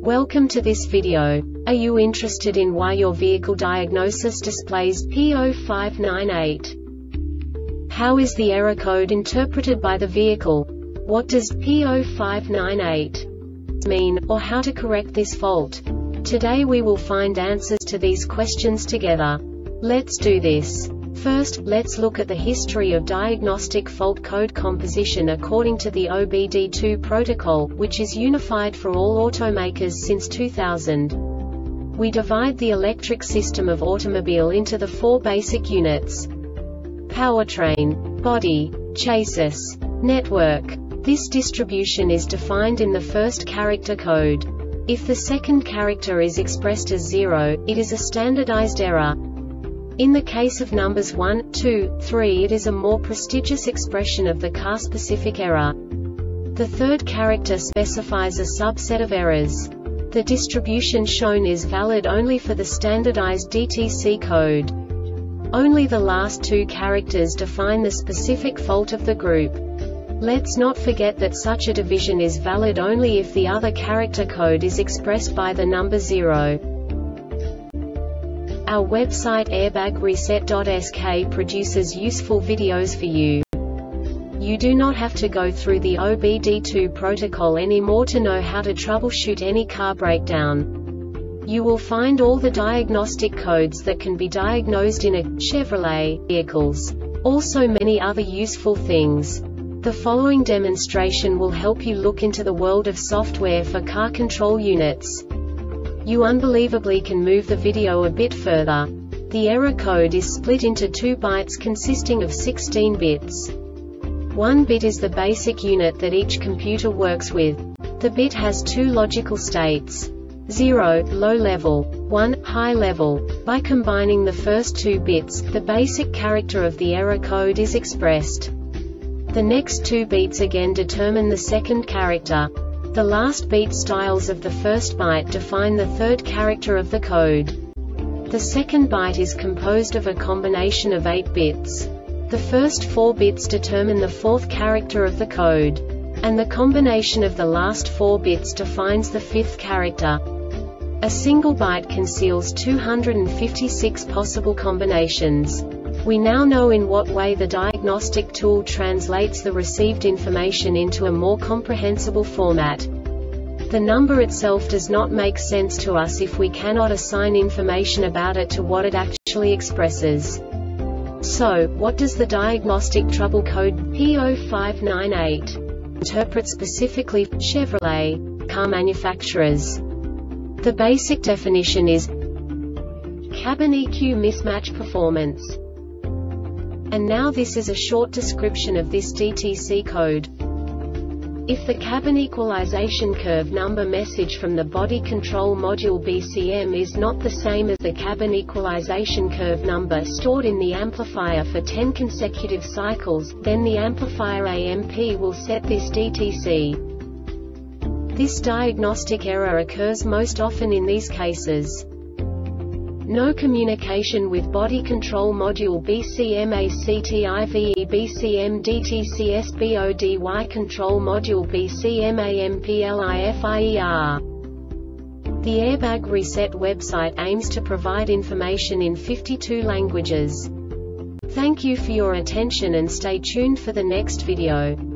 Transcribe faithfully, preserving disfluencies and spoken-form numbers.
Welcome to this video. Are you interested in why your vehicle diagnosis displays P zero five nine eight? How is the error code interpreted by the vehicle? What does P zero five nine eight mean, or how to correct this fault? Today we will find answers to these questions together. Let's do this. First, let's look at the history of diagnostic fault code composition according to the O B D two protocol, which is unified for all automakers since two thousand. We divide the electric system of automobile into the four basic units: powertrain, body, chassis, network. This distribution is defined in the first character code. If the second character is expressed as zero, it is a standardized error. In the case of numbers one, two, three, it is a more prestigious expression of the car-specific error. The third character specifies a subset of errors. The distribution shown is valid only for the standardized D T C code. Only the last two characters define the specific fault of the group. Let's not forget that such a division is valid only if the other character code is expressed by the number zero. Our website airbag reset dot S K produces useful videos for you. You do not have to go through the O B D two protocol anymore to know how to troubleshoot any car breakdown. You will find all the diagnostic codes that can be diagnosed in a Chevrolet vehicles. Also many other useful things. The following demonstration will help you look into the world of software for car control units. You unbelievably can move the video a bit further. The error code is split into two bytes consisting of sixteen bits. One bit is the basic unit that each computer works with. The bit has two logical states: zero, low level, one, high level. By combining the first two bits, the basic character of the error code is expressed. The next two bits again determine the second character. The last beat styles of the first byte define the third character of the code. The second byte is composed of a combination of eight bits. The first four bits determine the fourth character of the code. And the combination of the last four bits defines the fifth character. A single byte conceals two hundred fifty-six possible combinations. We now know in what way the diagnostic tool translates the received information into a more comprehensible format. The number itself does not make sense to us if we cannot assign information about it to what it actually expresses. So, what does the diagnostic trouble code P zero five nine eight interpret specifically for Chevrolet car manufacturers? The basic definition is cabin E Q mismatch performance. And now this is a short description of this D T C code. If the cabin equalization curve number message from the body control module B C M is not the same as the cabin equalization curve number stored in the amplifier for ten consecutive cycles, then the amplifier A M P will set this D T C. This diagnostic error occurs most often in these cases: no communication with body control module B C M A C T I V E B C M D T C S B O D Y control module B C M A M P L I F I E R. The Airbag Reset website aims to provide information in fifty-two languages. Thank you for your attention and stay tuned for the next video.